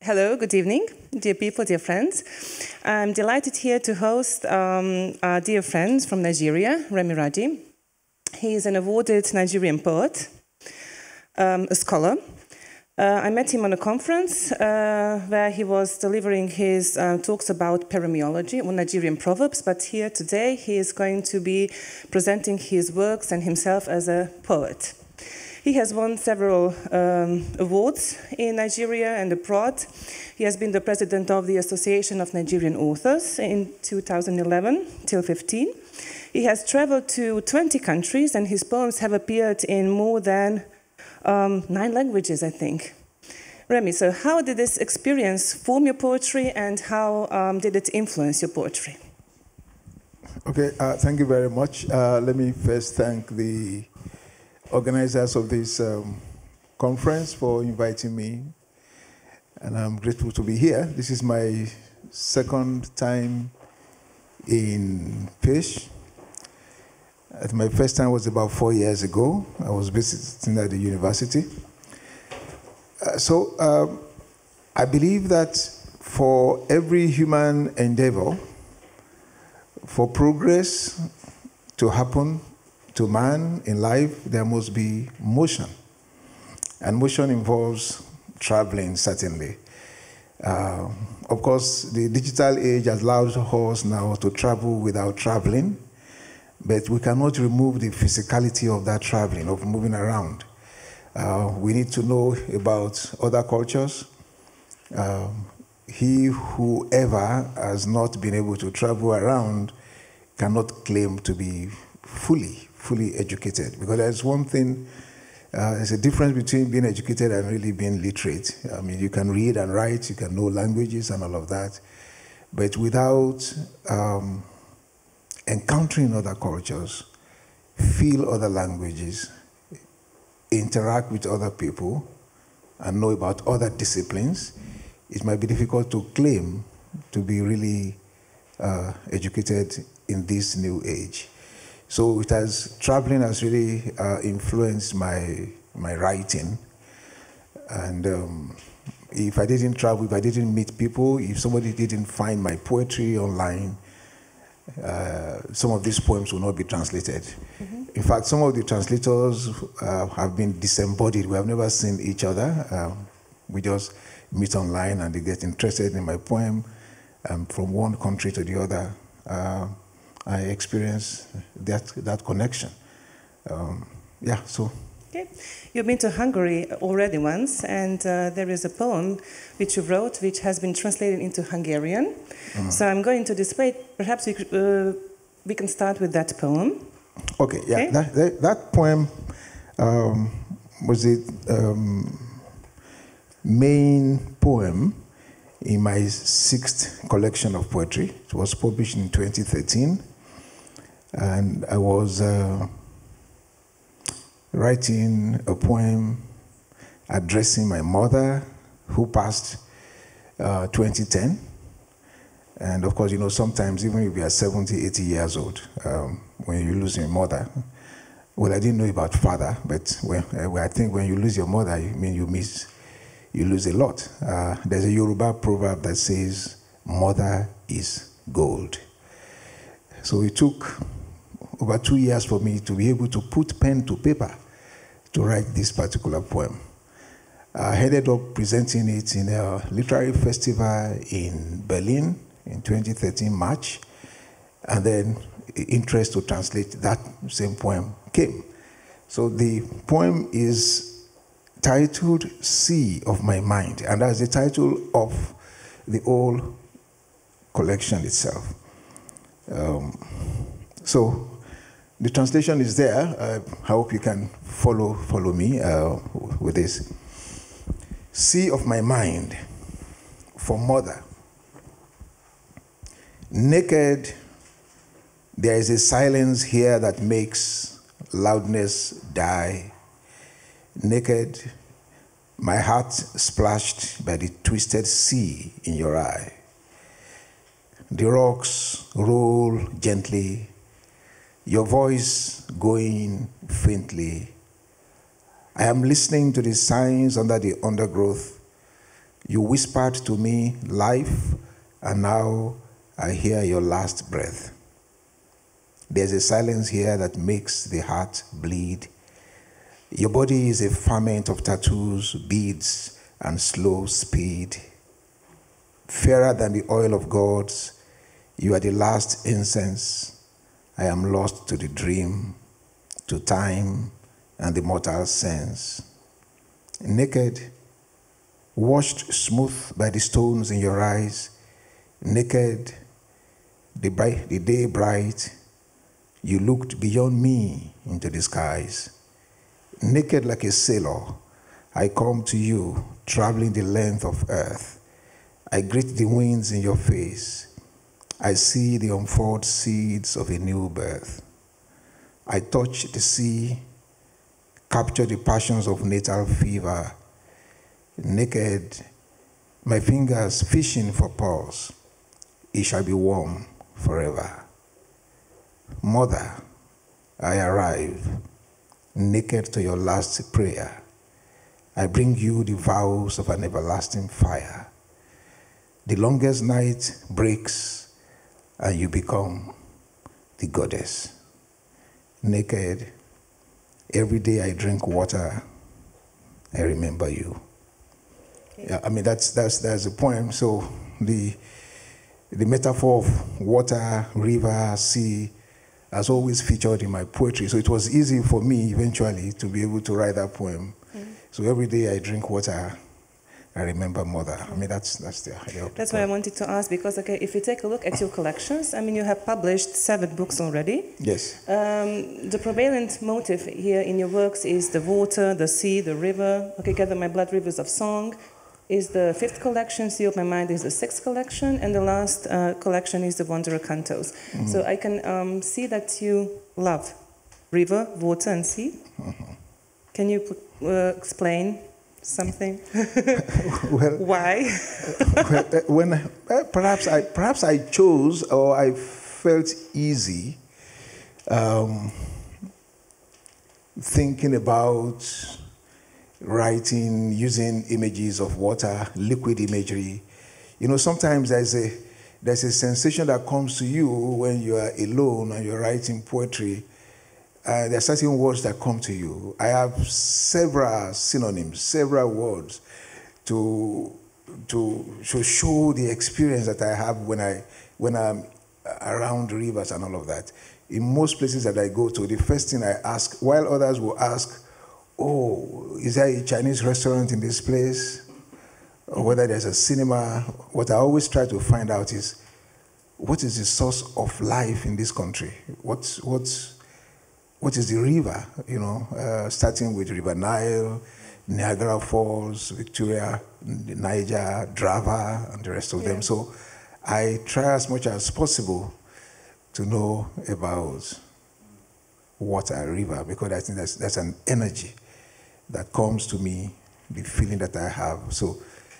Hello, good evening, dear people, dear friends. I'm delighted here to host our dear friend from Nigeria, Remi Raji. He is an awarded Nigerian poet, a scholar. I met him on a conference where he was delivering his talks about paremiology or Nigerian proverbs, but here today he is going to be presenting his works and himself as a poet. He has won several awards in Nigeria and abroad. He has been the president of the Association of Nigerian Authors in 2011 till 15. He has traveled to 20 countries and his poems have appeared in more than 9 languages, I think. Remi, so how did this experience form your poetry and how did it influence your poetry? Okay, thank you very much. Let me first thank the organizers of this conference for inviting me, and I'm grateful to be here. This is my second time in Fish. My first time was about 4 years ago. I was visiting at the university. I believe that for every human endeavor, for progress to happen to man in life, there must be motion. And motion involves traveling, certainly. Of course, the digital age allows us now to travel without traveling, but we cannot remove the physicality of that traveling, of moving around. We need to know about other cultures. Whoever has not been able to travel around cannot claim to be fully educated, because there's one thing, there's a difference between being educated and really being literate. I mean, you can read and write, you can know languages and all of that, but without encountering other cultures, feel other languages, interact with other people, and know about other disciplines, it might be difficult to claim to be really educated in this new age. So traveling has really influenced my writing. And if I didn't travel, if I didn't meet people, if somebody didn't find my poetry online, some of these poems will not be translated. Mm-hmm. In fact, some of the translators have been disembodied. We have never seen each other. We just meet online and they get interested in my poem from one country to the other. I experienced that connection. Okay. You've been to Hungary already once, and there is a poem which you wrote which has been translated into Hungarian. Mm-hmm. So I'm going to display it. Perhaps we can start with that poem. Okay, yeah. Okay? That poem was the main poem in my 6th collection of poetry. It was published in 2013. And I was writing a poem addressing my mother, who passed 2010. And of course, you know, sometimes even if you are 70, 80 years old, when you lose your mother, well, I didn't know about father, but I think when you lose your mother, you lose a lot. There's a Yoruba proverb that says, "Mother is gold." So it took over 2 years for me to be able to put pen to paper to write this particular poem. I ended up presenting it in a literary festival in Berlin in 2013, March, and then interest to translate that same poem came. So the poem is titled Sea of My Mind, and that's the title of the whole collection itself. So the translation is there. I hope you can follow me with this. Sea of my mind, for mother. Naked, there is a silence here that makes loudness die. Naked, my heart splashed by the twisted sea in your eye. The rocks roll gently, your voice going faintly. I am listening to the signs under the undergrowth, You whispered to me life, and now I hear your last breath. There's a silence here that makes the heart bleed. Your body is a ferment of tattoos, beads, and slow speed. Fairer than the oil of gods, you are the last incense. I am lost to the dream, to time, and the mortal sense. Naked, washed smooth by the stones in your eyes, naked, the day bright, you looked beyond me into the skies. Naked like a sailor, I come to you, traveling the length of earth. I greet the winds in your face. I see the unfold seeds of a new birth. I touch the sea, capture the passions of natal fever. Naked, my fingers fishing for pulse. It shall be warm forever. Mother, I arrive, naked to your last prayer. I bring you the vows of an everlasting fire. The longest night breaks, and you become the goddess. Naked, every day I drink water, I remember you. Yeah, I mean, that's a poem. So the metaphor of water, river, sea has always featured in my poetry. So it was easy for me eventually to be able to write that poem. So every day I drink water, I remember mother. I mean, that's the idea. That's why I wanted to ask, because if you take a look at your collections, I mean, you have published 7 books already. Yes. The prevalent motive here in your works is the water, the sea, the river. Gather My Blood, Rivers of Song is the 5th collection, Sea of My Mind is the 6th collection, and the last collection is the Wanderer Cantos. So I can see that you love river, water, and sea. Can you explain something? Well, why? when perhaps I chose, or I felt easy thinking about writing using images of water, liquid imagery. You know, sometimes there's a sensation that comes to you when you are alone and you're writing poetry. There are certain words that come to you. I have several synonyms, several words to show the experience that I have when I'm around rivers and all of that. In most places that I go to, the first thing I ask, while others will ask, oh, is there a Chinese restaurant in this place? Or whether there's a cinema, what I always try to find out is, what is the source of life in this country? What is the river, you know, starting with River Nile, Niagara Falls, Victoria, Niger, Drava, and the rest of them. So I try as much as possible to know about water, river, because I think that's an energy that comes to me, the feeling that I have. So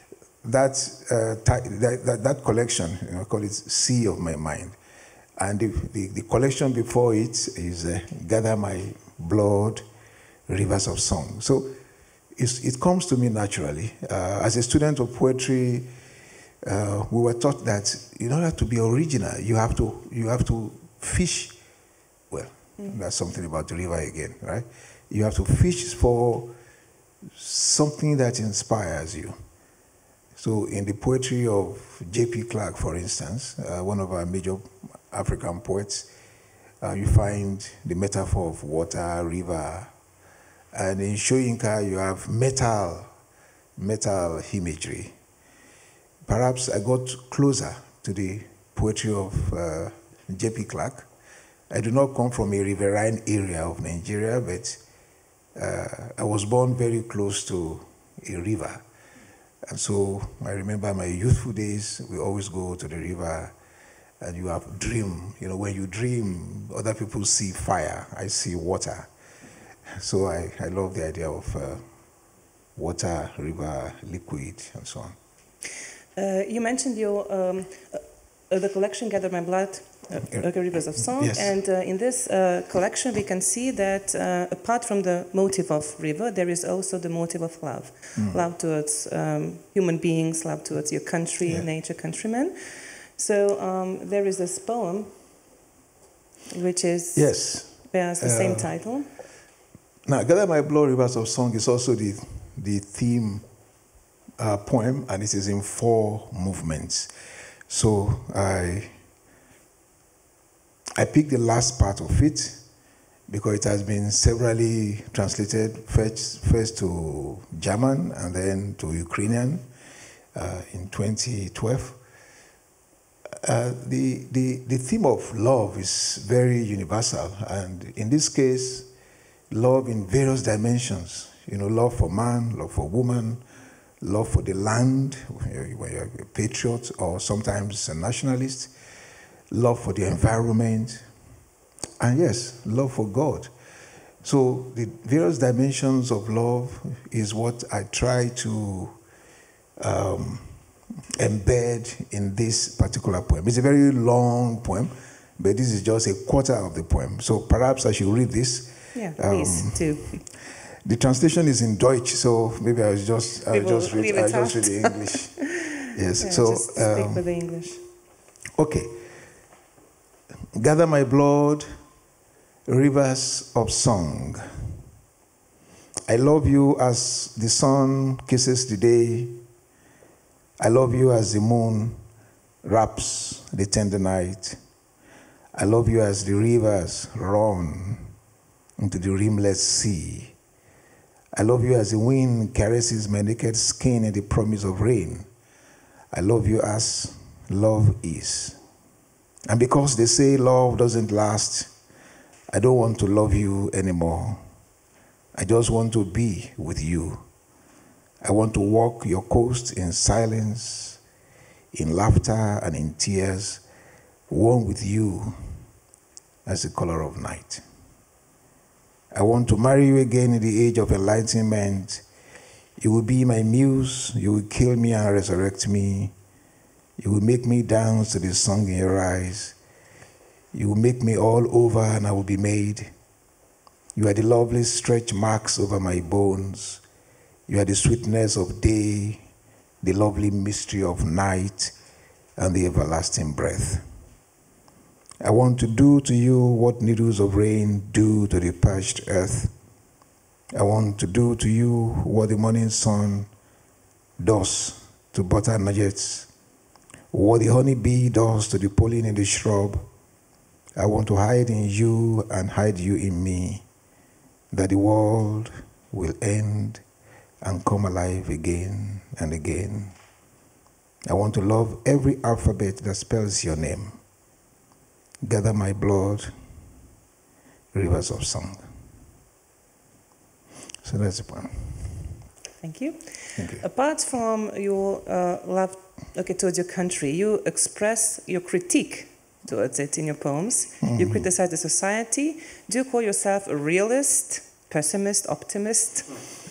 that collection, you know, I call it Sea of My Mind. And the collection before it is Gather My Blood, Rivers of Song. So it comes to me naturally. As a student of poetry, we were taught that in order to be original, you have to fish. Well, that's something about the river again, right? You have to fish for something that inspires you. So in the poetry of J.P. Clark, for instance, one of our major African poets, you find the metaphor of water, river, and in Soyinka you have metal imagery. Perhaps I got closer to the poetry of J.P. Clark. I do not come from a riverine area of Nigeria, but I was born very close to a river. And so I remember my youthful days, we always go to the river, and you have dream. You know, when you dream, other people see fire, I see water. So I love the idea of water, river, liquid, and so on. You mentioned your the collection Gather My Blood, Rivers of Song. Yes. And in this collection, we can see that apart from the motive of river, there is also the motive of love. Love towards human beings, love towards your country, nature, countrymen. So there is this poem, which is bears the same title. Now, Gather My Blood, Rivers of Song is also the theme poem, and it is in 4 movements. So I picked the last part of it because it has been severally translated, first to German and then to Ukrainian in 2012. The theme of love is very universal, and in this case, love in various dimensions. You know, love for man, love for woman, love for the land, when you're a patriot or sometimes a nationalist, love for the environment, and yes, love for God. So the various dimensions of love is what I try to embed in this particular poem. It's a very long poem, but this is just a quarter of the poem. So perhaps I should read this. Yeah, please do. The translation is in Deutsch, so maybe I'll just read the English. Yes. Yeah, so just speak with the English. Okay. Gather my blood, rivers of song. I love you as the sun kisses the day. I love you as the moon wraps the tender night. I love you as the rivers run into the rimless sea. I love you as the wind caresses my naked skin in the promise of rain. I love you as love is. And because they say love doesn't last, I don't want to love you anymore. I just want to be with you. I want to walk your coast in silence, in laughter and in tears, one with you as the color of night. I want to marry you again in the age of enlightenment. You will be my muse. You will kill me and resurrect me. You will make me dance to the song in your eyes. You will make me all over and I will be made. You are the lovely stretch marks over my bones. You are the sweetness of day, the lovely mystery of night, and the everlasting breath. I want to do to you what needles of rain do to the parched earth. I want to do to you what the morning sun does to butter nuggets, what the honeybee does to the pollen in the shrub. I want to hide in you and hide you in me, that the world will end and come alive again and again. I want to love every alphabet that spells your name. Gather my blood, rivers of song. So that's the point. Thank you. Thank you. Apart from your love towards your country, you express your critique towards it in your poems. Mm-hmm. You criticize the society. Do you call yourself a realist, pessimist, optimist?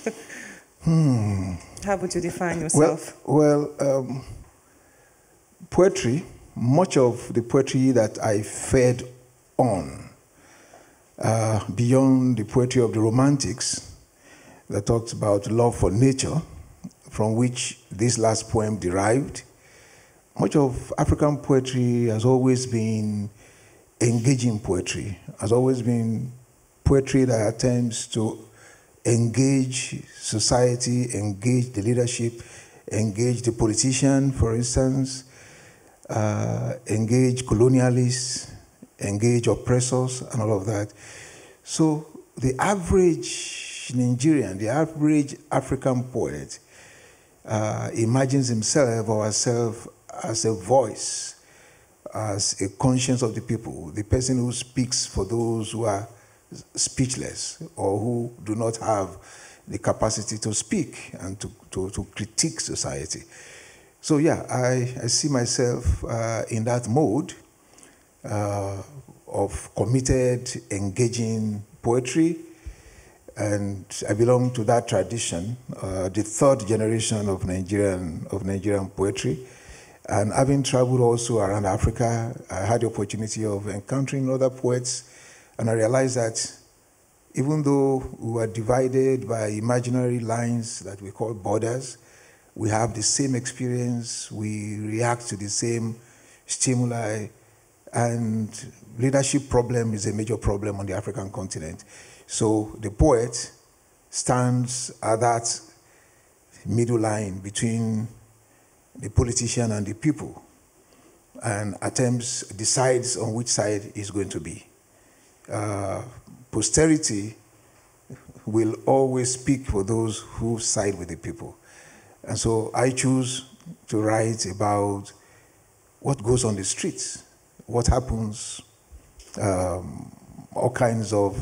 How would you define yourself? Well, poetry, much of the poetry that I fed on, beyond the poetry of the Romantics that talks about love for nature, from which this last poem derived, much of African poetry has always been engaging poetry, has always been poetry that attempts to engage society, engage the leadership, engage the politician, for instance, engage colonialists, engage oppressors, and all of that. So the average Nigerian, the average African poet imagines himself or herself as a voice, as a conscience of the people, the person who speaks for those who are speechless or who do not have the capacity to speak and to critique society. So yeah, I see myself in that mode of committed, engaging poetry, and I belong to that tradition, the third generation of Nigerian poetry. And having traveled also around Africa, I had the opportunity of encountering other poets, and I realized that even though we were divided by imaginary lines that we call borders, we have the same experience, we react to the same stimuli, and leadership problem is a major problem on the African continent. So the poet stands at that middle line between the politician and the people, and decides on which side he's going to be. Posterity will always speak for those who side with the people. And so I choose to write about what goes on the streets, what happens, all kinds of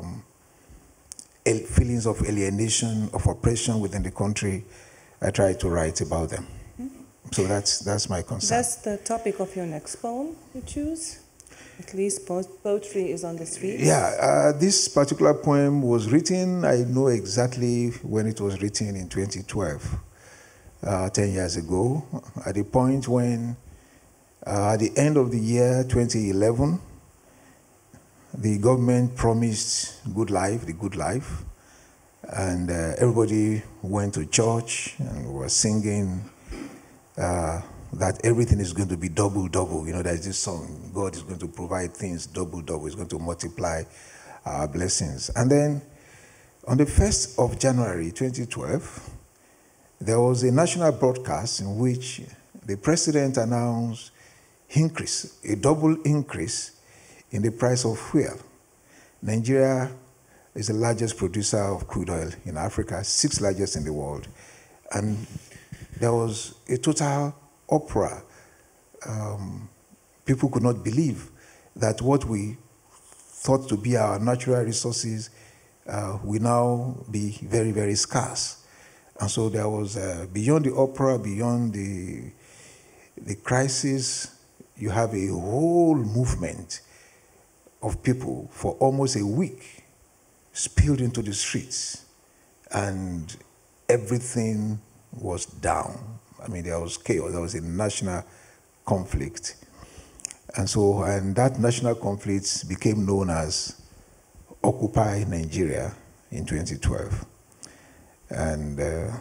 feelings of alienation, of oppression within the country. I try to write about them. So that's my concern. That's the topic of your next poem you choose? At least poetry is on the streets? Yeah, this particular poem was written, I know exactly when it was written, in 2012, 10 years ago, at the point when, at the end of the year 2011, the government promised good life, the good life, and everybody went to church and was singing that everything is going to be double, double. You know, there's this song, God is going to provide things double, double. He's going to multiply our blessings. And then on the 1st of January 2012, there was a national broadcast in which the president announced a double increase in the price of fuel. Nigeria is the largest producer of crude oil in Africa, 6th largest in the world. And there was a total uproar. People could not believe that what we thought to be our natural resources will now be very, very scarce. And so there was, beyond the uproar, beyond the crisis, you have a whole movement of people for almost a week spilled into the streets, and everything was down. I mean, there was chaos. There was a national conflict. And so, and that national conflict became known as Occupy Nigeria in 2012. And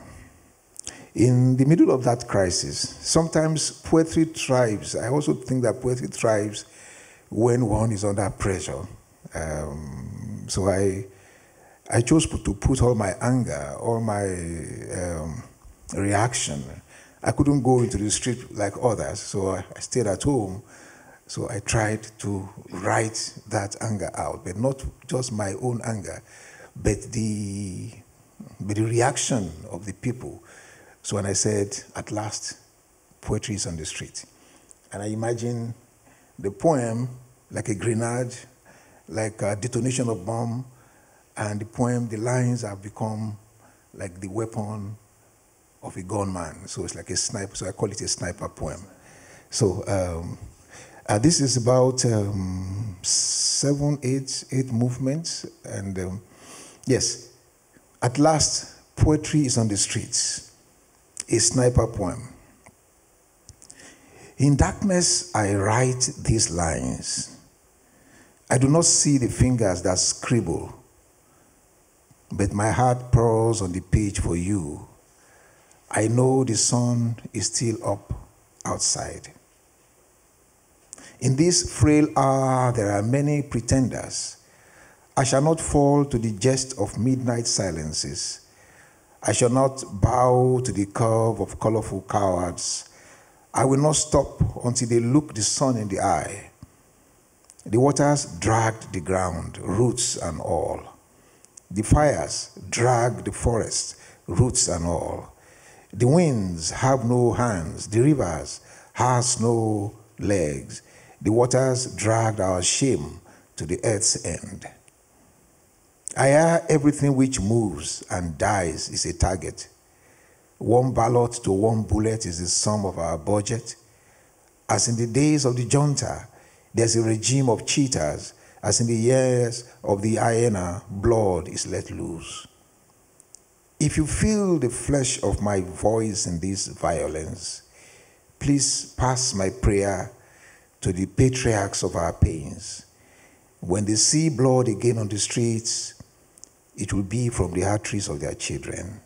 in the middle of that crisis, sometimes poetry thrives. I also think that poetry thrives when one is under pressure. So I chose to put all my anger, all my reaction. I couldn't go into the street like others, so I stayed at home. So I tried to write that anger out, but not just my own anger, but the reaction of the people. So when I said, at last, poetry is on the street. And I imagine the poem like a grenade, like a detonation of bomb, and the poem, the lines have become like the weapon of a gunman. So it's like a sniper, so I call it a sniper poem. So this is about 8 movements. And yes, at last, poetry is on the streets, a sniper poem. In darkness, I write these lines. I do not see the fingers that scribble, but my heart pours on the page for you. I know the sun is still up outside. In this frail hour, there are many pretenders. I shall not fall to the jest of midnight silences. I shall not bow to the curve of colorful cowards. I will not stop until they look the sun in the eye. The waters dragged the ground, roots and all. The fires dragged the forest, roots and all. The winds have no hands, the rivers has no legs. The waters dragged our shame to the earth's end. I hear everything which moves and dies is a target. One ballot to one bullet is the sum of our budget. As in the days of the junta, there's a regime of cheaters. As in the years of the hyena, blood is let loose. If you feel the flesh of my voice in this violence, please pass my prayer to the patriarchs of our pains. When they see blood again on the streets, it will be from the arteries of their children.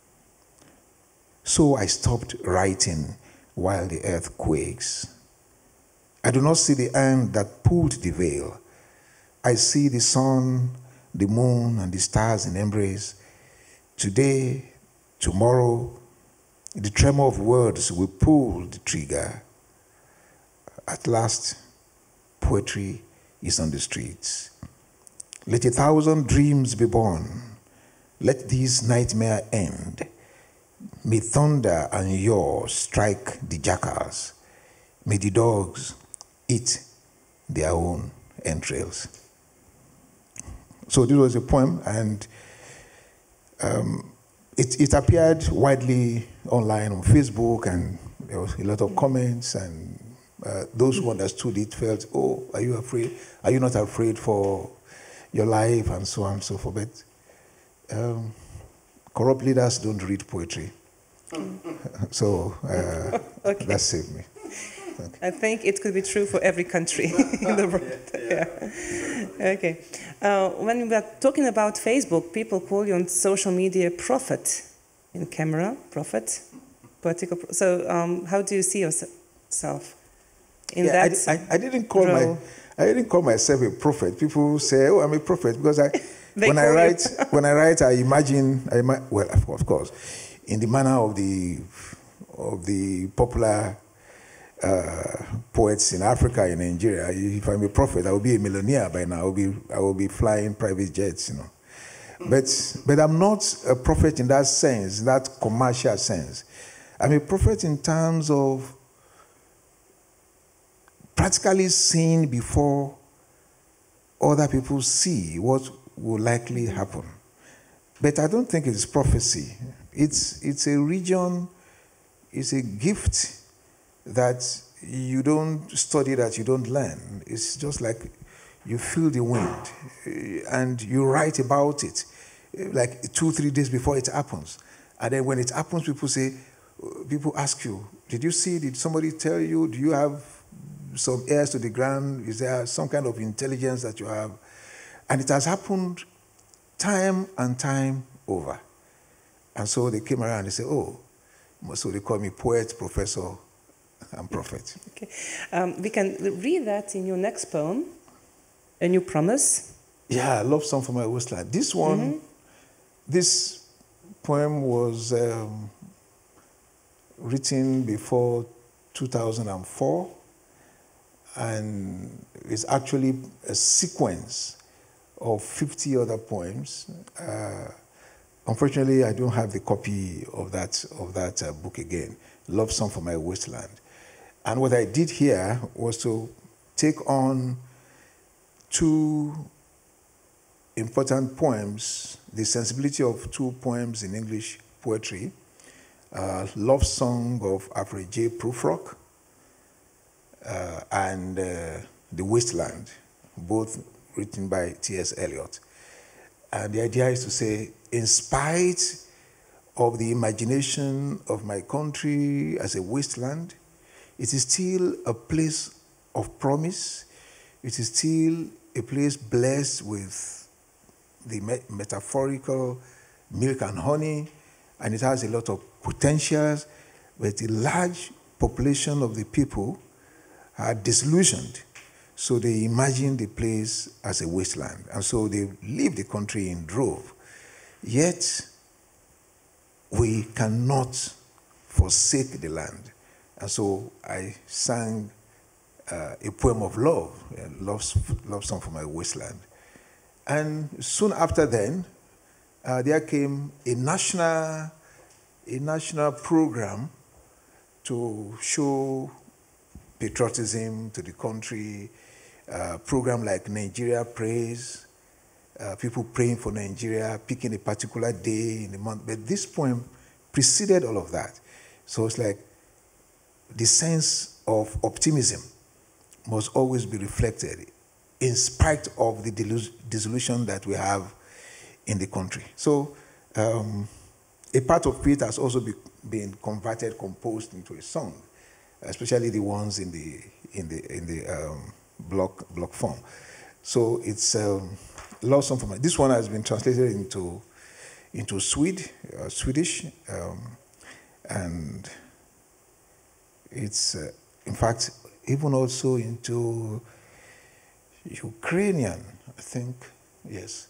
So I stopped writing while the earth quakes. I do not see the hand that pulled the veil. I see the sun, the moon, and the stars in embrace. Today, tomorrow, the tremor of words will pull the trigger. At last, poetry is on the streets. Let 1,000 dreams be born. Let this nightmare end. May thunder and yaw strike the jackals. May the dogs eat their own entrails. So this was a poem, and it appeared widely online on Facebook, and there was a lot of comments, and those who understood it felt, oh, are you afraid? Are you not afraid for your life, and so on and so forth? But corrupt leaders don't read poetry. So okay. That saved me. I think it could be true for every country in the world. Yeah. Okay. When we are talking about Facebook, people call you on social media prophet. In camera, prophet. Political. So how do you see yourself in that I didn't call myself a prophet. People say, "Oh, I'm a prophet," because when I write, I imagine. Well, of course, in the manner of the popular poets in Africa, in Nigeria. If I'm a prophet, I will be a millionaire by now. I will be flying private jets, you know. But I'm not a prophet in that sense, that commercial sense. I'm a prophet in terms of practically seeing before other people see what will likely happen. But I don't think it's prophecy. It's a region, it's a gift that you don't study, that you don't learn. It's just like you feel the wind and you write about it like 2-3 days before it happens. And then when it happens, people ask you, did you see, did somebody tell you, do you have some ears to the ground? Is there some kind of intelligence that you have? And it has happened time and time over. And so they came around and they said, oh, so they call me poet, professor, and prophet. Okay. We can read that in your next poem, A New Promise. Yeah, Love Song for My Wasteland. This one, this poem was written before 2004, and it's actually a sequence of 50 other poems. Unfortunately, I don't have the copy of that book again, Love Song for My Wasteland. And what I did here was to take on 2 important poems, the sensibility of 2 poems in English poetry, Love Song of Alfred J. Prufrock and The Wasteland, both written by T.S. Eliot. And the idea is to say, in spite of the imagination of my country as a wasteland, it is still a place of promise. It is still a place blessed with the metaphorical milk and honey, and it has a lot of potentials, but a large population of the people are disillusioned. So they imagine the place as a wasteland, and so they leave the country in drove. Yet, we cannot forsake the land. And so I sang a poem of love, love song for my wasteland. And soon after then, there came a national program to show patriotism to the country, program like Nigeria Praise, people praying for Nigeria, picking a particular day in the month. But this poem preceded all of that. So it's like the sense of optimism must always be reflected in spite of the dissolution that we have in the country. So a part of it has also been composed into a song. especially the ones in the block form. So it's lost some format. This one has been translated into Swedish, and it's in fact even also into Ukrainian, I think. Yes.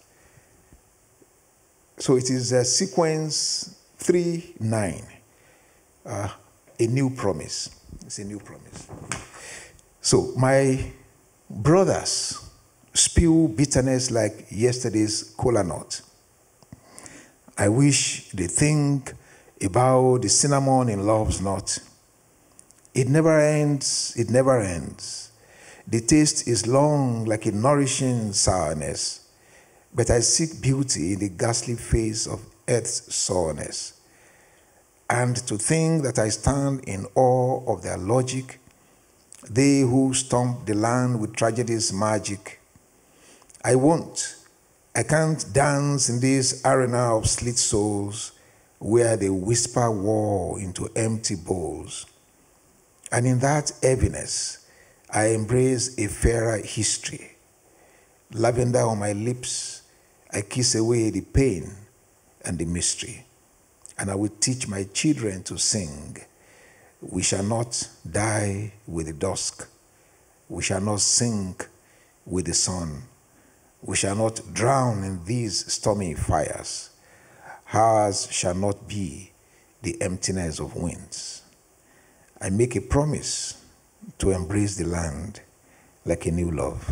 So it is sequence 3-9, a new promise. It's a new promise. So my brothers spew bitterness like yesterday's cola nut. I wish they think about the cinnamon in love's knot. It never ends, it never ends. The taste is long like a nourishing sourness. But I seek beauty in the ghastly face of earth's soreness. And to think that I stand in awe of their logic, they who stomp the land with tragedy's magic. I won't. I can't dance in this arena of slit souls where they whisper war into empty bowls. And in that heaviness, I embrace a fairer history. Lavender on my lips, I kiss away the pain and the mystery. And I will teach my children to sing. We shall not die with the dusk. We shall not sink with the sun. We shall not drown in these stormy fires. Ours shall not be the emptiness of winds. I make a promise to embrace the land like a new love.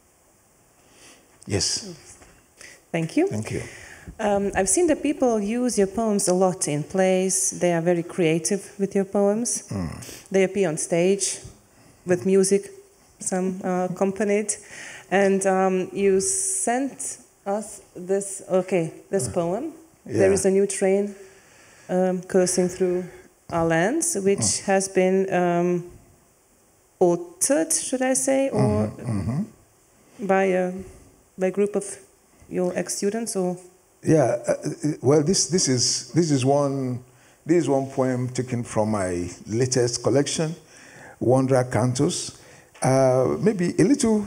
Yes. Thank you. Thank you. I've seen that people use your poems a lot in plays. They are very creative with your poems. They appear on stage with music, some accompanied. And you sent us this poem. Yeah. There is a new train coursing through our lands, which has been altered, should I say, or by a group of your ex-students, or? Yeah, well, this is one poem taken from my latest collection, Wanderer Cantos. Maybe a little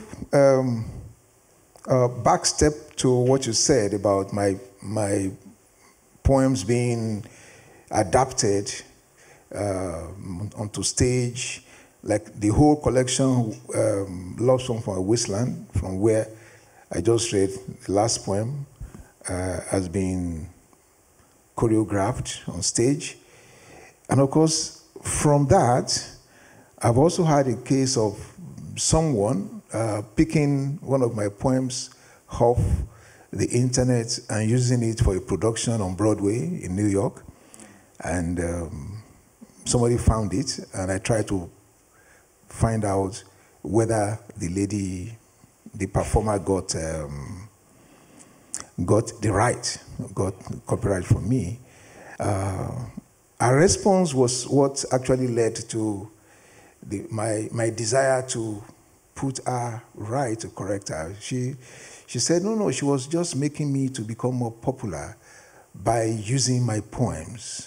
back step to what you said about my poems being adapted onto stage, like the whole collection, Love Song from a Wasteland, from where I just read the last poem, has been choreographed on stage. And of course, from that, I've also had a case of someone picking one of my poems off the internet and using it for a production on Broadway in New York. And somebody found it, and I tried to find out whether the performer got copyright from me. Our response was what actually led to my desire to put her right, to correct her. She said, no, she was just making me to become more popular by using my poems.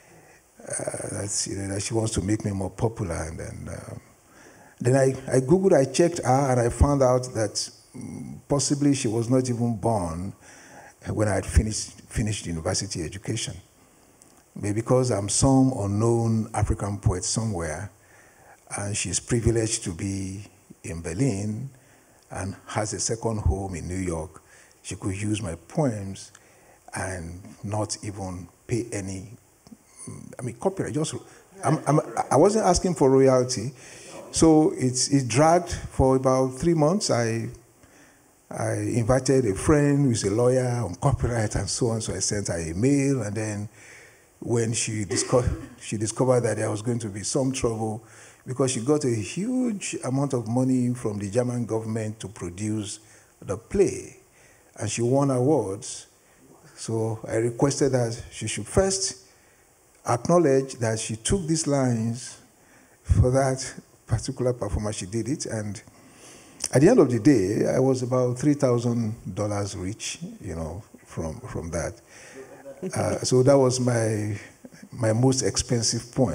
That she wants to make me more popular. And then I Googled, I checked her, and I found out that possibly she was not even born when I had finished university education. Maybe because I'm some unknown African poet somewhere, and she's privileged to be in Berlin and has a second home in New York, she could use my poems and not even pay any, copyright. I wasn't asking for royalty. So it dragged for about 3 months. I invited a friend who's a lawyer on copyright and so on, so I sent her a mail, and then when she discovered that there was going to be some trouble because she got a huge amount of money from the German government to produce the play, and she won awards. So I requested that she should first acknowledge that she took these lines for that particular performance. She did it, and at the end of the day, I was about $3,000 rich, from that. So that was my most expensive poem.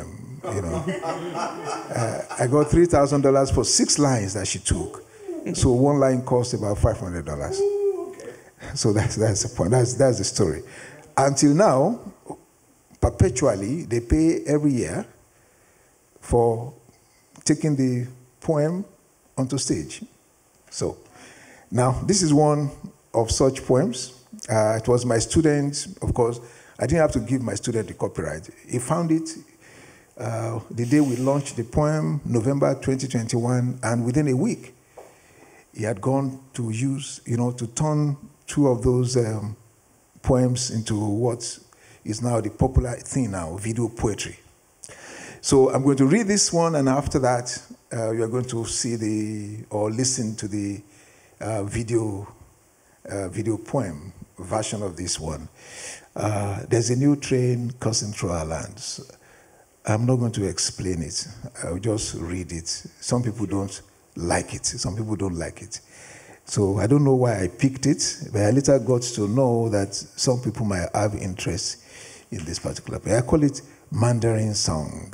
You know, I got $3,000 for 6 lines that she took. So one line cost about $500. So that's the point. That's the story. Until now, perpetually, they pay every year for taking the poem onto stage. So now this is one of such poems. It was my student, of course. I didn't have to give my student the copyright. He found it the day we launched the poem, November 2021, and within a week, he had gone to use, to turn 2 of those poems into what is now the popular thing now, video poetry. So I'm going to read this one, and after that, you are going to see or listen to the video poem version of this one. There's a new train coursing through our lands. I'm not going to explain it. I'll just read it. Some people don't like it. Some people don't like it. So I don't know why I picked it, but I later got to know that some people might have interest in this particular play. I call it Mandarin Song.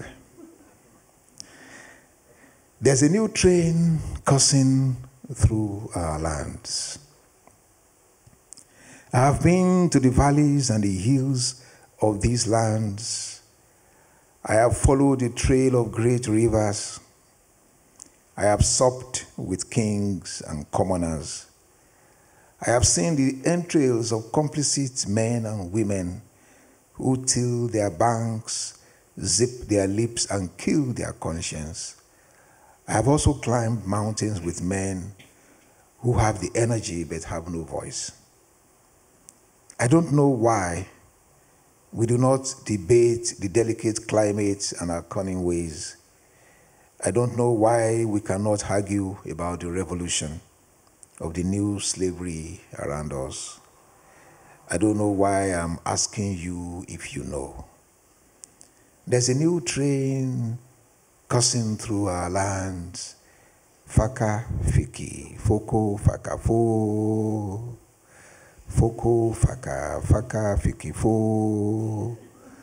There's a new train coursing through our lands. I have been to the valleys and the hills of these lands. I have followed the trail of great rivers. I have supped with kings and commoners. I have seen the entrails of complicit men and women who till their banks, zip their lips, and kill their conscience. I have also climbed mountains with men who have the energy but have no voice. I don't know why we do not debate the delicate climate and our cunning ways. I don't know why we cannot argue about the revolution of the new slavery around us. I don't know why I'm asking you if you know. There's a new train coursing through our lands. Faka fiki, foko faka fo. Foko faka, faka fiki fo.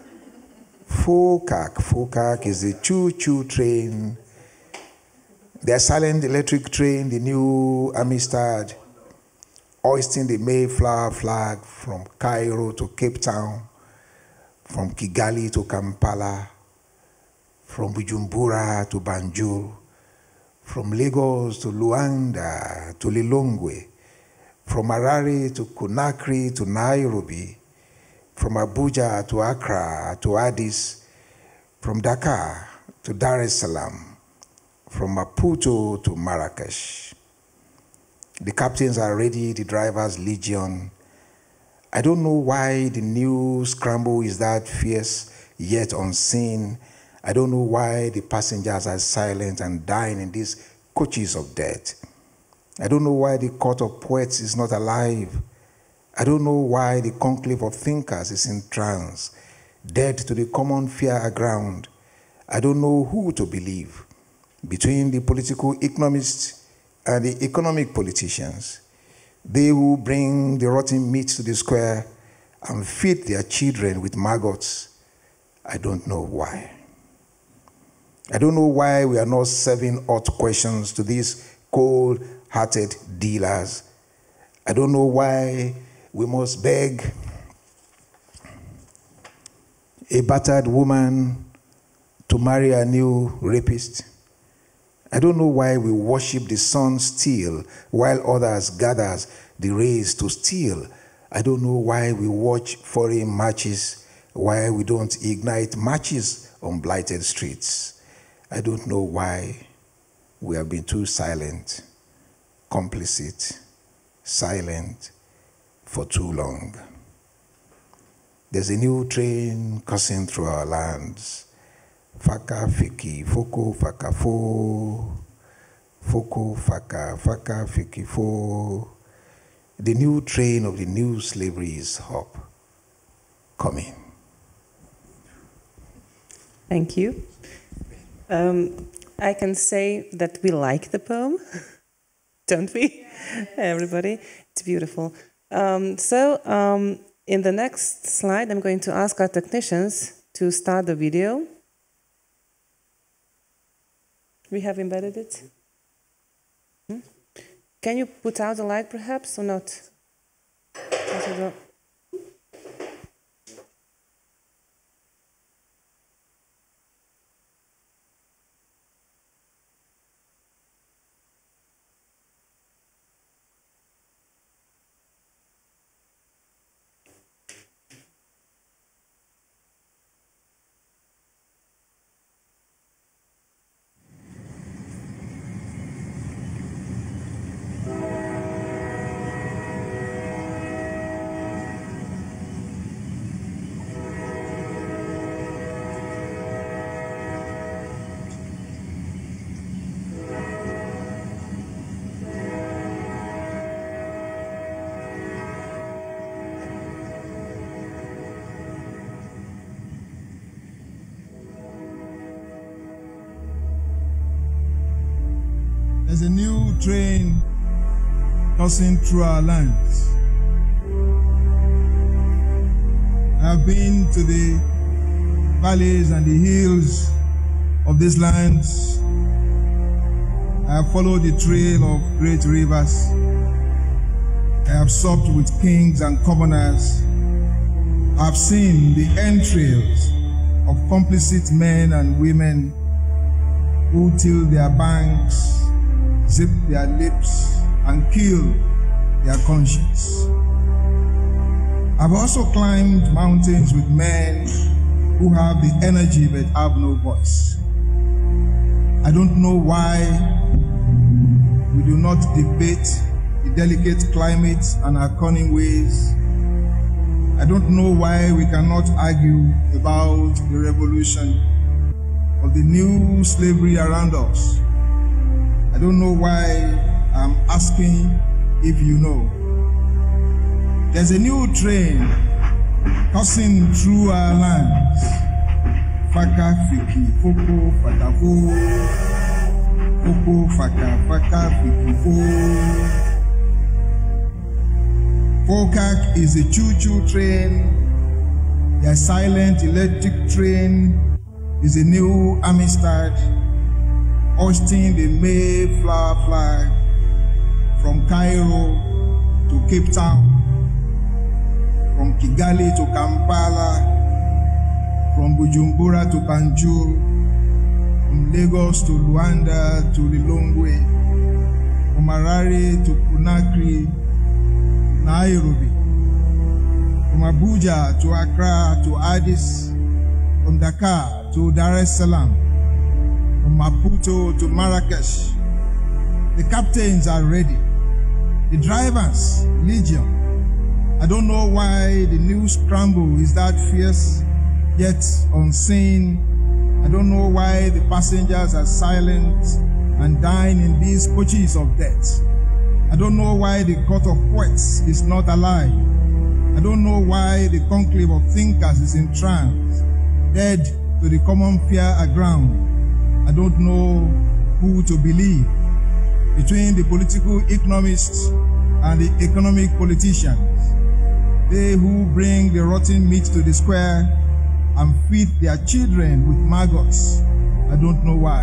Fokak is the choo-choo train. The silent electric train, the new Amistad, hoisting the Mayflower flag from Cairo to Cape Town, from Kigali to Kampala, from Bujumbura to Banjul, from Lagos to Luanda to Lilongwe, from Harare to Conakry to Nairobi, from Abuja to Accra to Addis, from Dakar to Dar es Salaam, from Maputo to Marrakesh. The captains are ready, the drivers legion. I don't know why the new scramble is that fierce yet unseen. I don't know why the passengers are silent and dying in these coaches of death. I don't know why the court of poets is not alive. I don't know why the conclave of thinkers is in trance, dead to the common fear ground. I don't know who to believe. Between the political economists and the economic politicians, they who bring the rotten meat to the square and feed their children with maggots, I don't know why. I don't know why we are not serving hot questions to these cold-hearted dealers. I don't know why we must beg a battered woman to marry a new rapist. I don't know why we worship the sun still while others gather the rays to steal. I don't know why we watch foreign matches, why we don't ignite matches on blighted streets. I don't know why we have been too silent, complicit, silent for too long. There's a new train coursing through our lands. Faka fiki, foko faka fo. Foko faka, faka fiki fo. The new train of the new slavery is up, coming. Thank you. I can say that we like the poem, don't we? Everybody, it's beautiful. In the next slide, I'm going to ask our technicians to start the video. We have embedded it. Can you put out the light perhaps or not? There's a new train passing through our lands. I've been to the valleys and the hills of these lands. I have followed the trail of great rivers. I have supped with kings and commoners. I have seen the entrails of complicit men and women who till their banks, zip their lips, and kill their conscience. I've also climbed mountains with men who have the energy but have no voice. I don't know why we do not debate the delicate climate and our cunning ways. I don't know why we cannot argue about the revolution of the new slavery around us. I don't know why I'm asking if you know. There's a new train passing through our lands. Faka fiki foko fatafo. Foko faka faka fiki fo. Fokak is a choo-choo train. Their silent electric train is a new Amistad, hoisting the Mayflower flag from Cairo to Cape Town, from Kigali to Kampala, from Bujumbura to Banjul, from Lagos to Luanda to Lilongwe, from Harare to Conakry, Nairobi, from Abuja to Accra to Addis, from Dakar to Dar es Salaam, from Maputo to Marrakesh. The captains are ready. The drivers, legion. I don't know why the new scramble is that fierce, yet unseen. I don't know why the passengers are silent and dying in these coaches of death. I don't know why the court of poets is not alive. I don't know why the conclave of thinkers is in trance, dead to the common fear aground. I don't know who to believe between the political economists and the economic politicians. They who bring the rotten meat to the square and feed their children with maggots. I don't know why.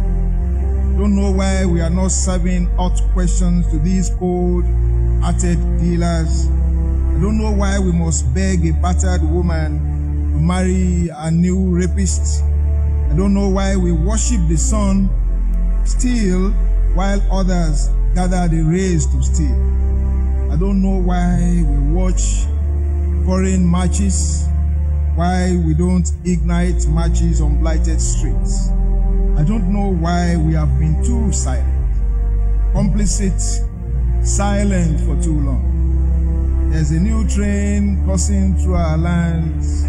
I don't know why we are not serving hot questions to these cold-hearted dealers. I don't know why we must beg a battered woman to marry a new rapist. I don't know why we worship the sun still while others gather the rays to steal. I don't know why we watch foreign marches, why we don't ignite matches on blighted streets. I don't know why we have been too silent, complicit, silent for too long. There's a new train coursing through our lands.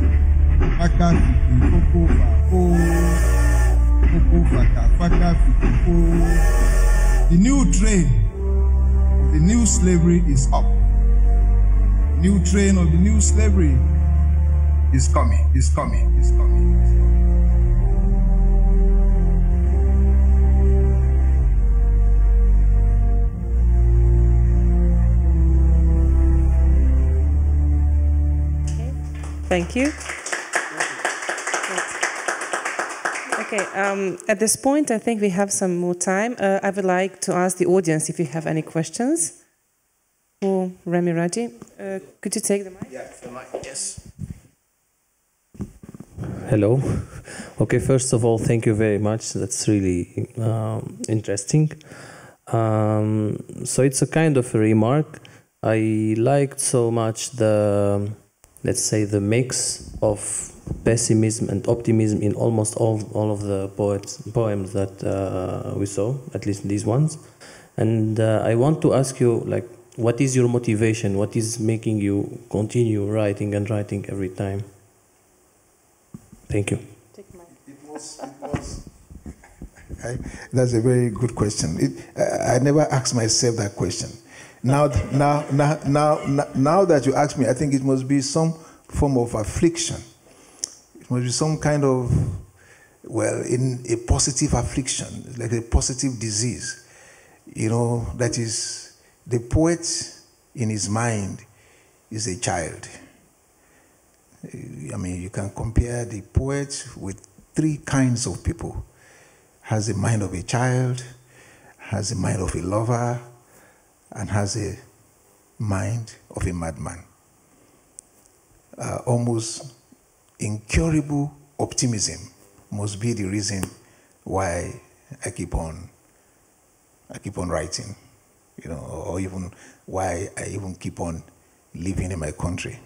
The new train of the new slavery is up. The new train of the new slavery is coming, is coming, is coming. Thank you. Okay, at this point, I think we have some more time. I would like to ask the audience if you have any questions for Remi Raji. Could you take the mic? Yeah, the mic, yes. Hello. Okay, first of all, thank you very much. That's really interesting. So it's a kind of a remark. I liked so much the, let's say, the mix of pessimism and optimism in almost all of the poems that we saw, at least these ones. And I want to ask you, like, what is your motivation? What is making you continue writing and writing every time? Thank you. That's a very good question. I never asked myself that question. Now that you ask me, I think it must be some form of affliction. It must be some kind of, well, in a positive affliction, like a positive disease. You know, that is, the poet in his mind is a child. I mean, you can compare the poet with three kinds of people. Has the mind of a child, has the mind of a lover, and has a mind of a madman. Almost incurable optimism must be the reason why I keep on writing, you know, or even why I even keep on living in my country.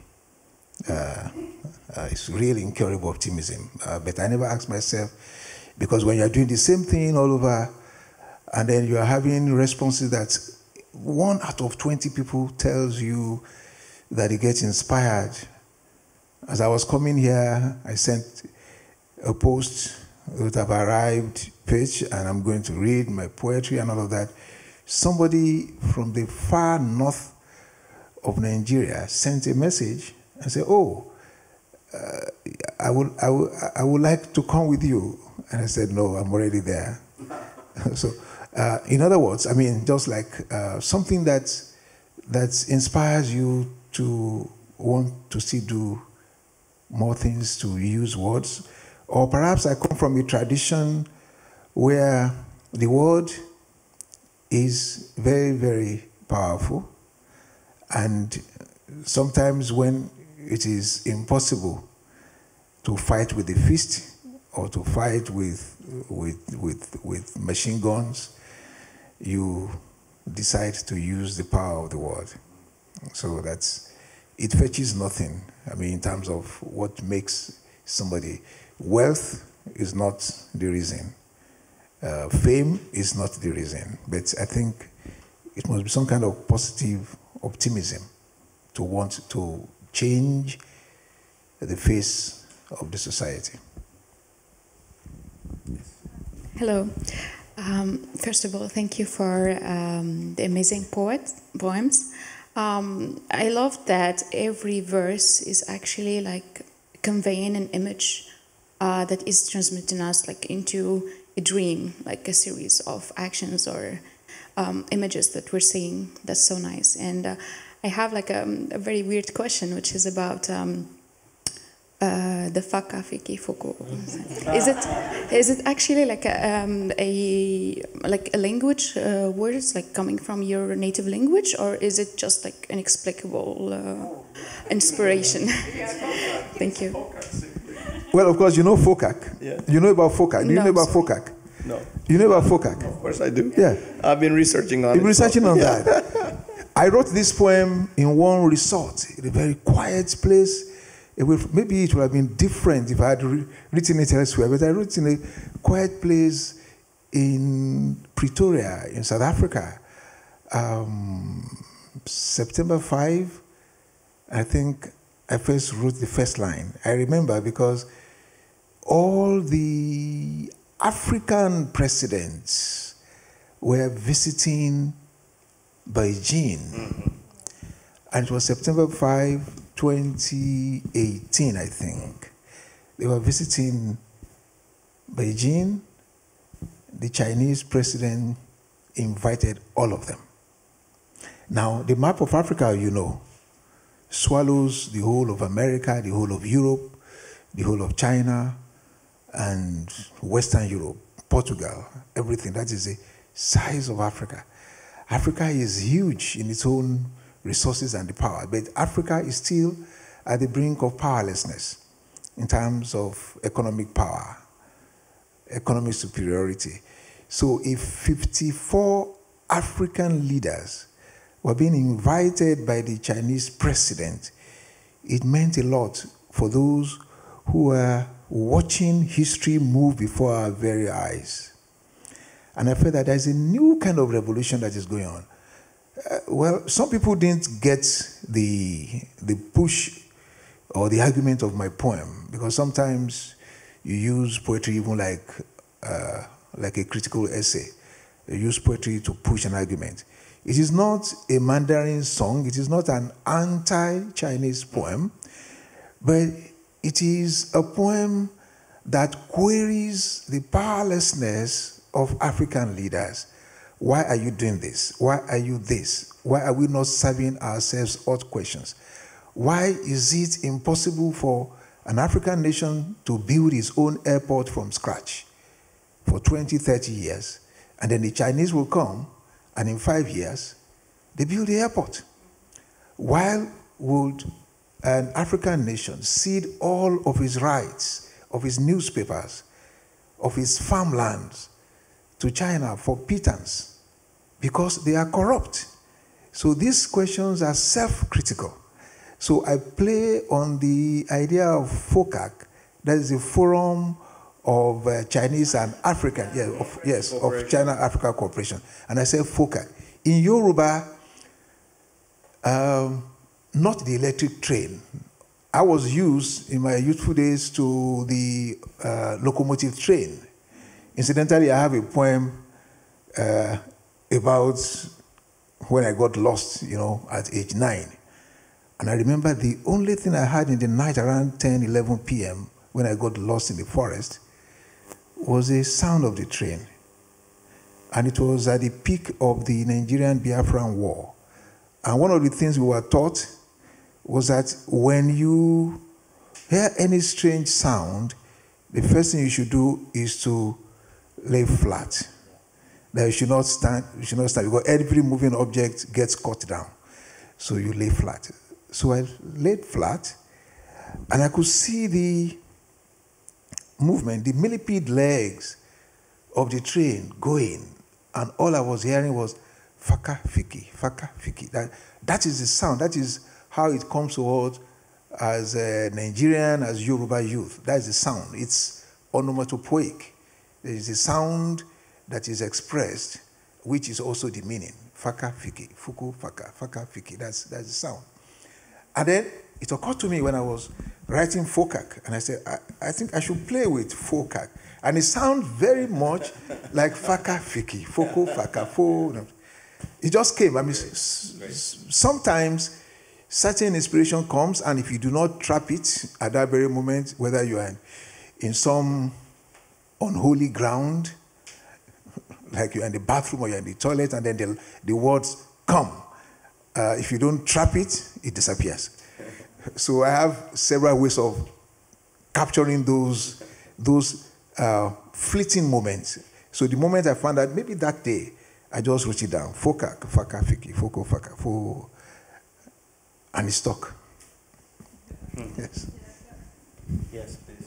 It's really incurable optimism. But I never ask myself, because when you're doing the same thing all over, and then you are having responses that 1 out of 20 people tells you that he gets inspired. As I was coming here, I sent a post that have arrived page, and I'm going to read my poetry and all of that. Somebody from the far north of Nigeria sent a message and said, "Oh, I would like to come with you." And I said, "No, I'm already there." So, in other words, I mean, just like something that inspires you to want to still do more things, to use words. Or perhaps I come from a tradition where the word is very, very powerful. And sometimes when it is impossible to fight with the fist or to fight with machine guns, you decide to use the power of the word. So it fetches nothing. I mean, in terms of what makes somebody, wealth is not the reason. Fame is not the reason. But I think it must be some kind of positive optimism to want to change the face of the society. Hello. First of all, thank you for the amazing poems. I love that every verse is actually like conveying an image that is transmitting us like into a dream, like a series of actions or images that we're seeing. That's so nice. And I have like a very weird question, which is about the faka fiki foko. Is it actually like a language words like coming from your native language, or is it just like inexplicable inspiration? Thank you. Well, of course, you know Fokak. Yeah. You know about Fokak. Do you know about Fokak? No. You know about Fokak? Of course I do. Yeah. I've been researching on it. You've been researching on that. I wrote this poem in one resort, in a very quiet place. Maybe it would have been different if I had written it elsewhere, but I wrote in a quiet place in Pretoria, in South Africa. September 5, I think I first wrote the first line. I remember because all the African presidents were visiting Beijing. Mm-hmm. And it was September 5, 2018, I think. They were visiting Beijing. The Chinese president invited all of them. Now, the map of Africa, you know, swallows the whole of America, the whole of Europe, the whole of China, and Western Europe, Portugal, everything. That is the size of Africa. Africa is huge in its own resources and the power, but Africa is still at the brink of powerlessness in terms of economic power, economic superiority. So if 54 African leaders were being invited by the Chinese president, it meant a lot for those who were watching history move before our very eyes. And I feel that there's a new kind of revolution that is going on. Well, some people didn't get the push or the argument of my poem, because sometimes you use poetry even like a critical essay. You use poetry to push an argument. It is not a Mandarin song. It is not an anti-Chinese poem, but it is a poem that queries the powerlessness of African leaders. Why are you doing this? Why are you this? Why are we not serving ourselves odd questions? Why is it impossible for an African nation to build its own airport from scratch for 20, 30 years, and then the Chinese will come, and in 5 years, they build the airport? Why would an African nation cede all of its rights, of its newspapers, of its farmlands to China for pittance? Because they are corrupt. So these questions are self-critical. So I play on the idea of FOCAC, that is a forum of Chinese and African, of China-Africa cooperation. And I say FOCAC. In Yoruba, not the electric train. I was used in my youthful days to the locomotive train. Incidentally, I have a poem about when I got lost, at age 9. And I remember the only thing I had in the night around 10, 11 p.m. when I got lost in the forest was the sound of the train. And it was at the peak of the Nigerian Biafran War. And one of the things we were taught was that when you hear any strange sound, the first thing you should do is to lay flat. That you should not stand, because every moving object gets cut down. So you lay flat. So I laid flat, and I could see the movement, the millipede legs of the train going, and all I was hearing was faka fiki, faka fiki. That is the sound. That is how it comes to us as a Nigerian, as Yoruba youth. That is the sound. It's onomatopoeic. There is a sound that is expressed, which is also the meaning. Faka fiki, fuku faka, faka fiki. That's the sound. And then it occurred to me when I was writing FOCAC, and I said, I think I should play with FOCAC. And it sounds very much like faka fiki, fuku faka, fo. It just came. I mean, sometimes certain inspiration comes, and if you do not trap it at that very moment, whether you are in some unholy ground, like you're in the bathroom or you're in the toilet, and then the words come. If you don't trap it, it disappears. So I have several ways of capturing those fleeting moments. So the moment I found out, maybe that day, I just wrote it down. Fokak, faka, fiki, foko, faka, fo, and it's stuck. Yes. Yes, please.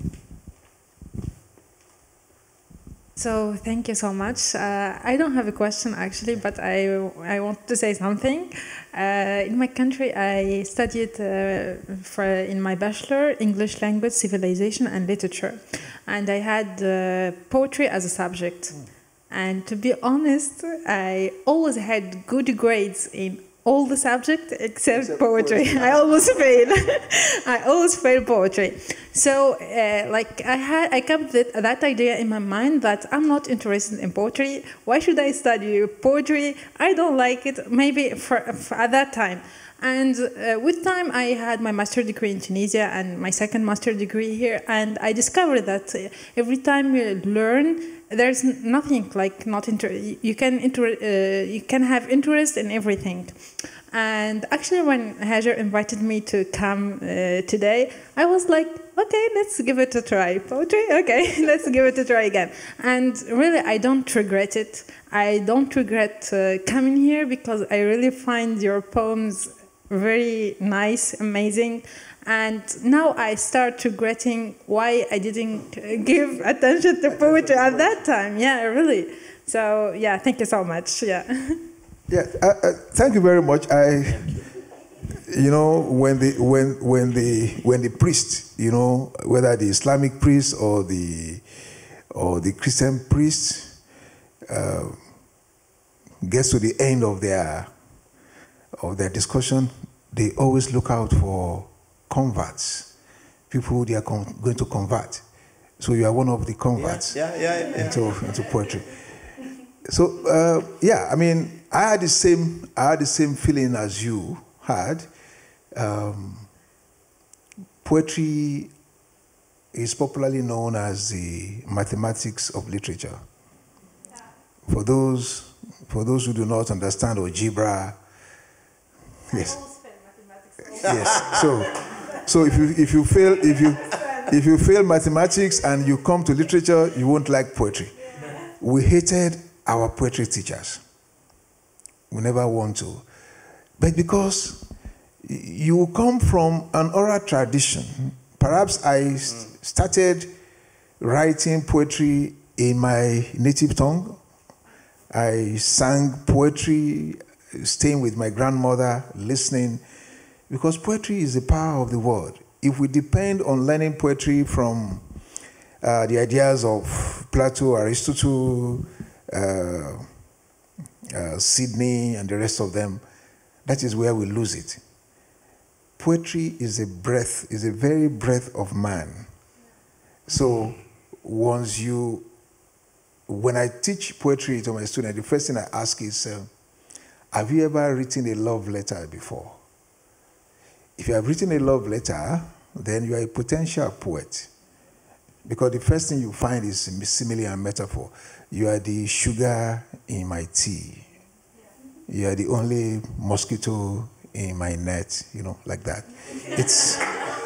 So thank you so much. I don't have a question actually, but I want to say something. In my country, I studied in my bachelor English language, civilization, and literature, and I had poetry as a subject. And to be honest, I always had good grades in all the subjects except poetry. I almost failed. I always failed poetry. So, I kept that idea in my mind that I'm not interested in poetry. Why should I study poetry? I don't like it. Maybe at that time. And with time, I had my master's degree in Tunisia and my second master's degree here. And I discovered that every time you learn, there's nothing like not you can have interest in everything. And actually, when Hajar invited me to come today, I was like, okay, let's give it a try. Poetry? Okay, let's give it a try again. And really, I don't regret it. I don't regret coming here because I really find your poems very nice, amazing. And now I start regretting why I didn't give attention to poetry at that time. Yeah, really. So, yeah, thank you so much. Yeah. Yeah, thank you very much. You know, when the priest, you know, whether the Islamic priest or the Christian priest gets to the end of their discussion, they always look out for converts, people they are going to convert. So you are one of the converts into poetry. So yeah, I mean, I had the same feeling as you had. Poetry is popularly known as the mathematics of literature. For those who do not understand algebra, yes, yes. So if you fail mathematics and you come to literature, you won't like poetry. We hated our poetry teachers. We never want to. But because you come from an oral tradition, perhaps I started writing poetry in my native tongue. I sang poetry, staying with my grandmother, listening, because poetry is the power of the word. If we depend on learning poetry from the ideas of Plato, Aristotle, Sydney, and the rest of them, that is where we lose it. Poetry is a breath, is a very breath of man. So when I teach poetry to my students, the first thing I ask is, have you ever written a love letter before? If you have written a love letter, then you are a potential poet. Because the first thing you find is simile and metaphor. You are the sugar in my tea. You are the only mosquito in my net, you know, like that. It's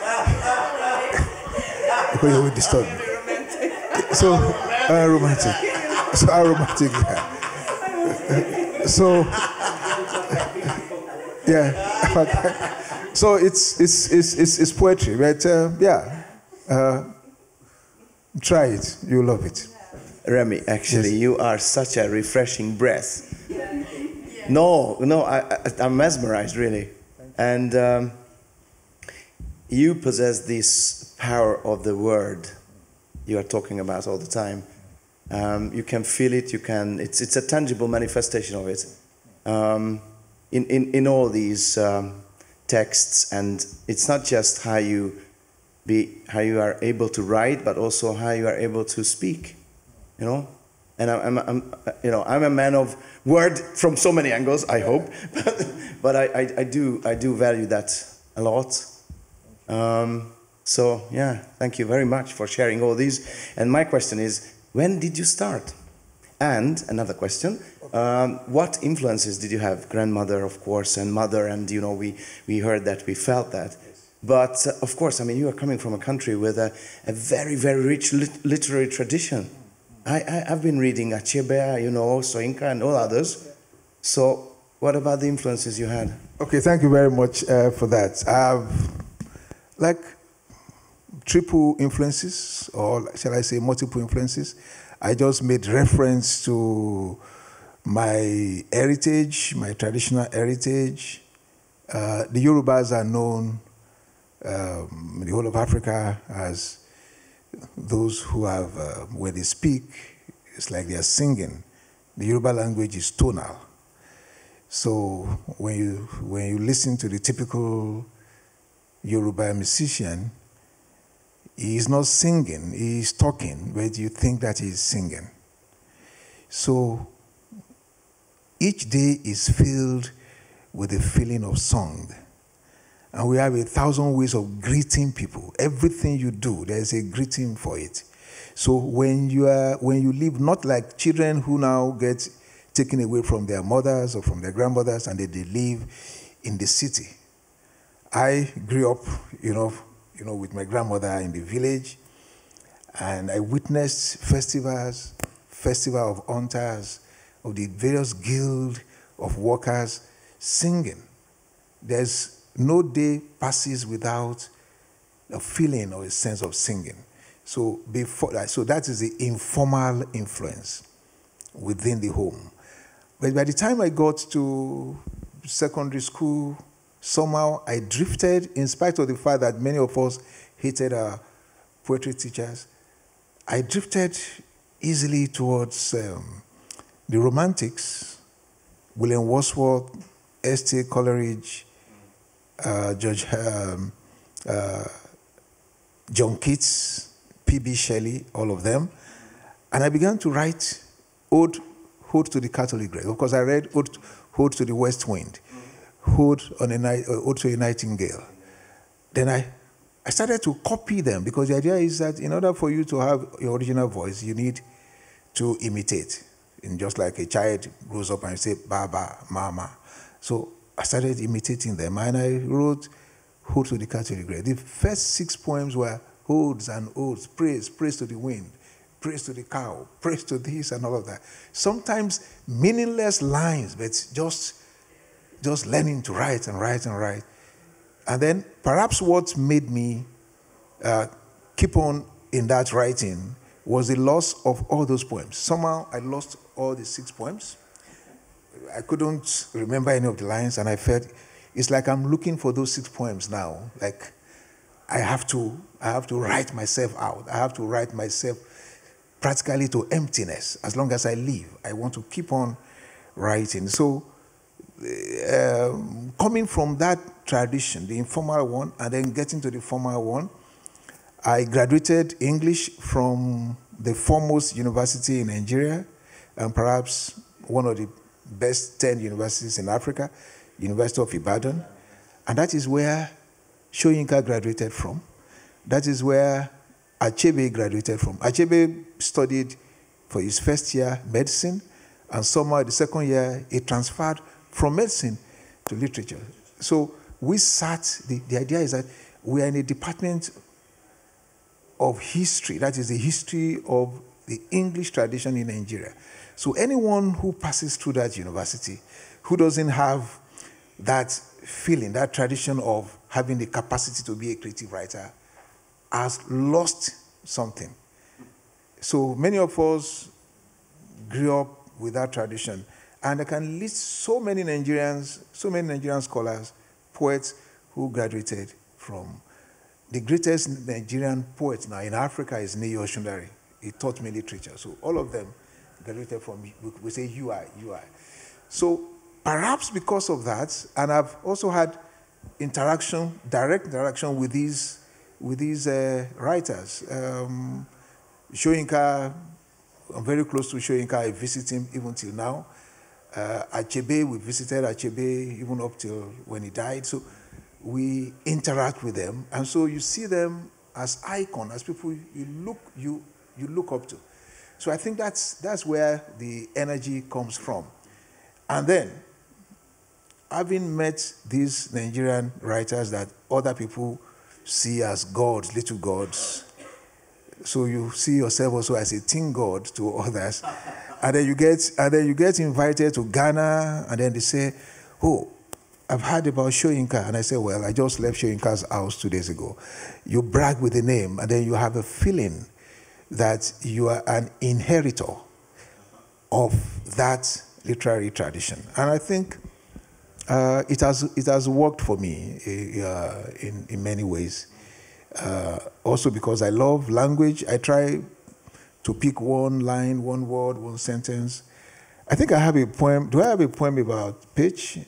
because you will disturb me. So romantic. So aromatic. Yeah. So yeah. So it's poetry, but yeah. Try it. You'll love it. Remi, actually, yes. You are such a refreshing breath. No, I'm mesmerized, really. And you possess this power of the word you are talking about all the time. You can feel it. It's a tangible manifestation of it in all these texts. And it's not just how you are able to write, but also how you are able to speak. You know, and I'm a man of word from so many angles. I hope, but I do value that a lot. So yeah, thank you very much for sharing all these. And my question is, when did you start? And another question, what influences did you have? Grandmother, of course, and mother, and you know, we heard that, we felt that. But of course, I mean, you are coming from a country with a very, very rich literary tradition. I've been reading Achebe, you know, Soyinka and all others. So what about the influences you had? Okay, thank you very much for that. I have like triple influences, or shall I say multiple influences. I just made reference to my heritage, my traditional heritage. The Yorubas are known in the whole of Africa as those who have, when they speak, it's like they are singing. The Yoruba language is tonal. So when you listen to the typical Yoruba musician, he is not singing, he is talking, but you think that he is singing. So each day is filled with a feeling of song. And we have 1,000 ways of greeting people. Everything you do, there's a greeting for it. So when you live, not like children who now get taken away from their mothers or from their grandmothers and they leave in the city. I grew up, with my grandmother in the village, and I witnessed festival of hunters, of the various guild of workers singing. There's no day passes without a feeling or a sense of singing. So that is the informal influence within the home. But by the time I got to secondary school, somehow I drifted, in spite of the fact that many of us hated our poetry teachers, I drifted easily towards the Romantics, William Wordsworth, S.T. Coleridge, John Keats, P.B. Shelley, all of them. And I began to write Ode to the Catholic Grace. Of course, I read Ode to the West Wind, Ode to a Nightingale. Then I started to copy them, because the idea is that in order for you to have your original voice, you need to imitate. And just like a child grows up and say, Baba, Mama. So I started imitating them, and I wrote Ode to the Catholic Grace. The first 6 poems were odes and odes, praise to the wind, praise to the cow, praise to this and all of that. Sometimes meaningless lines, but just learning to write and write and write. And then perhaps what made me keep on in that writing was the loss of all those poems. Somehow I lost all the 6 poems. I couldn't remember any of the lines, and I felt it's like I'm looking for those 6 poems now. Like I have to write myself out. I have to write myself practically to emptiness. As long as I live, I want to keep on writing. So coming from that tradition, the informal one, and then getting to the formal one, I graduated English from the foremost university in Nigeria, and perhaps one of the best 10 universities in Africa, University of Ibadan. And that is where Soyinka graduated from. That is where Achebe graduated from. Achebe studied for his first year medicine, and somehow the second year he transferred from medicine to literature. So we sat, the idea is that we are in a department of history, that is the history of the English tradition in Nigeria. So anyone who passes through that university, who doesn't have that feeling, that tradition of having the capacity to be a creative writer, has lost something. So many of us grew up with that tradition. And I can list so many Nigerian scholars, poets who graduated from. The greatest Nigerian poet now in Africa is Niyi Oshundare. He taught me literature. So all of them graduated from, we say UI. So perhaps because of that, and I've also had direct interaction with these writers. Soyinka, I'm very close to Soyinka. I visit him even till now. Achebe, we visited Achebe even up till when he died. So we interact with them, and so you see them as icons, as people you look up to. So I think that's where the energy comes from. And then, having met these Nigerian writers that other people see as gods, little gods, so you see yourself also as a teen god to others, and then you get invited to Ghana, and then they say, "Oh, I've heard about Soyinka," and I say, "Well, I just left Soyinka's house 2 days ago." You brag with the name, and then you have a feeling that you are an inheritor of that literary tradition, and I think it has worked for me in many ways. Also because I love language, I try to pick one line, one word, one sentence. I think I have a poem. Do I have a poem about pitch?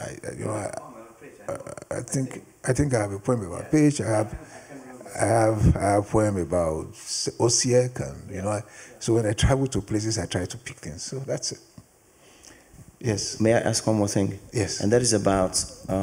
I think I have a poem about pitch. I have a poem about Osijek, and so when I travel to places, I try to pick things. So that's it. Yes. May I ask one more thing? Yes. And that is about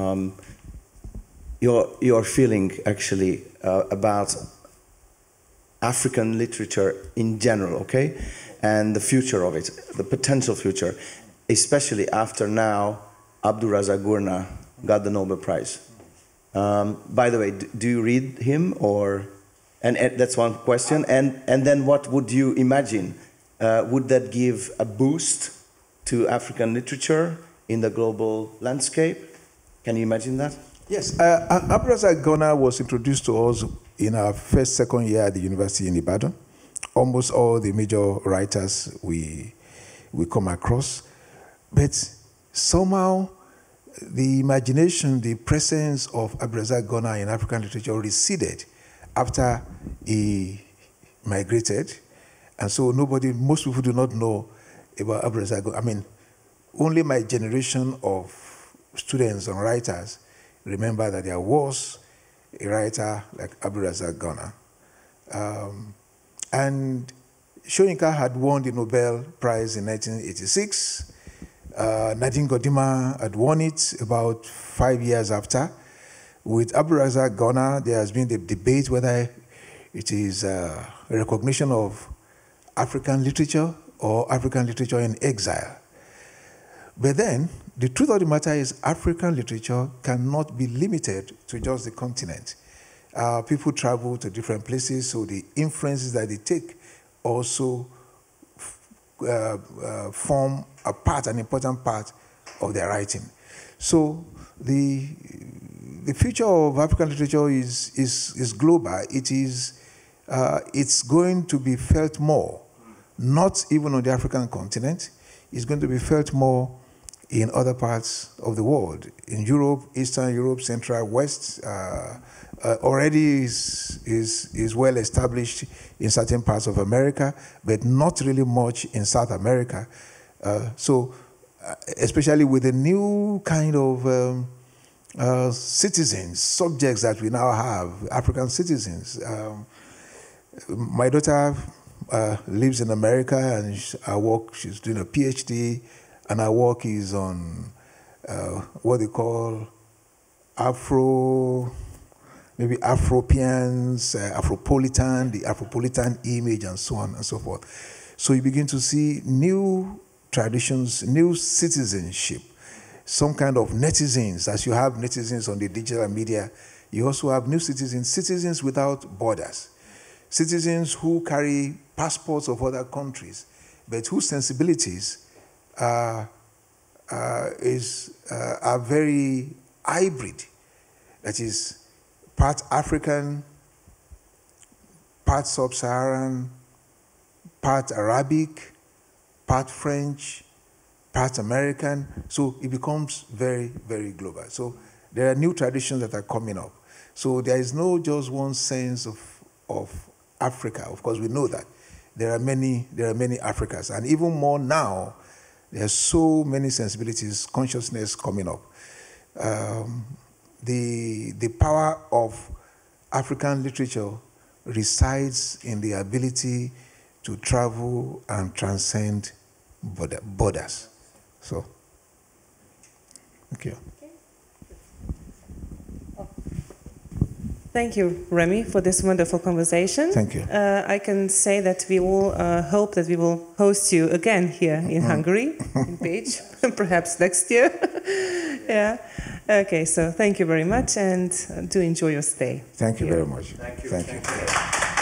your feeling actually about African literature in general, okay, and the future of it, the potential future, especially after now Abdulrazak Gurnah got the Nobel Prize. By the way, do you read him or? And that's one question. And then what would you imagine? Would that give a boost to African literature in the global landscape? Can you imagine that? Yes, Abdulrazak was introduced to us in our first, second year at the university in Ibadan. Almost all the major writers we come across. But somehow the imagination, the presence of Abdulrazak Gona in African literature receded after he migrated. And so most people do not know about Abdulrazak Gona. I mean, only my generation of students and writers remember that there was a writer like Abdulrazak Gona. And Soyinka had won the Nobel Prize in 1986. Nadine Gordimer had won it about 5 years after. With Abdulrazak Gona, there has been the debate whether it is a recognition of African literature or African literature in exile. But then, the truth of the matter is African literature cannot be limited to just the continent. People travel to different places, so the influences that they take also form an important part of their writing. So the future of African literature is global. It's going to be felt more, not even on the African continent. It's going to be felt more in other parts of the world. In Europe, Eastern Europe, Central, West, already is well established in certain parts of America, but not really much in South America. Especially with the new kind of citizens, subjects that we now have, African citizens. My daughter lives in America, and she's doing a PhD, and her work is on what they call maybe Afropeans, Afropolitan, the Afropolitan image, and so on and so forth. So you begin to see new traditions, new citizenship, some kind of netizens. As you have netizens on the digital media, you also have new citizens, citizens without borders, citizens who carry passports of other countries, but whose sensibilities are very hybrid. That is, part African, part Sub-Saharan, part Arabic, part French, part American. So it becomes very, very global. So there are new traditions that are coming up. So there is no just one sense of Africa. Of course, we know that. There are many Africas. And even more now, there are so many sensibilities, consciousness coming up. The power of African literature resides in the ability to travel and transcend borders. So, thank you. Thank you, Remi, for this wonderful conversation. Thank you. I can say that we all hope that we will host you again here in Hungary, in Pécs, perhaps next year. Yeah. Okay, so thank you very much, and do enjoy your stay. Thank you very much. Thank you. Thank you.